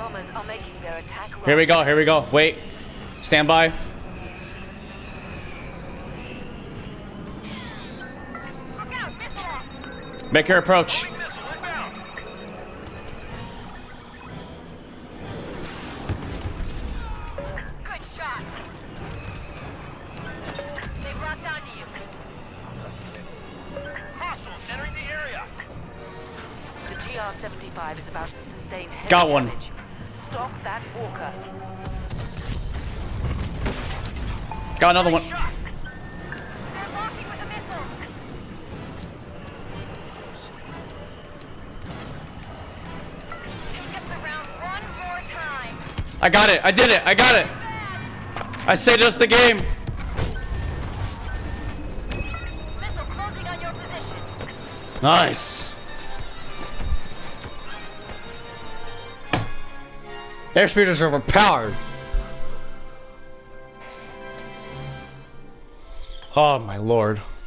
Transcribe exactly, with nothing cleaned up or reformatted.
bombers are making their attack run. Here we go, here we go. Wait. Stand by. Look out, missile off. Make your approach. Good shot. They've locked onto you. Hostiles entering the area. The T R seventy-five is about to sustain heavy Got one. damage. Stop that walker. Got another one. They're locking with a missile. Take up the round one more time. I got it. I did it. I got it. I saved us the game. Missile closing on your position. Nice. Airspeeders are overpowered. Oh my lord.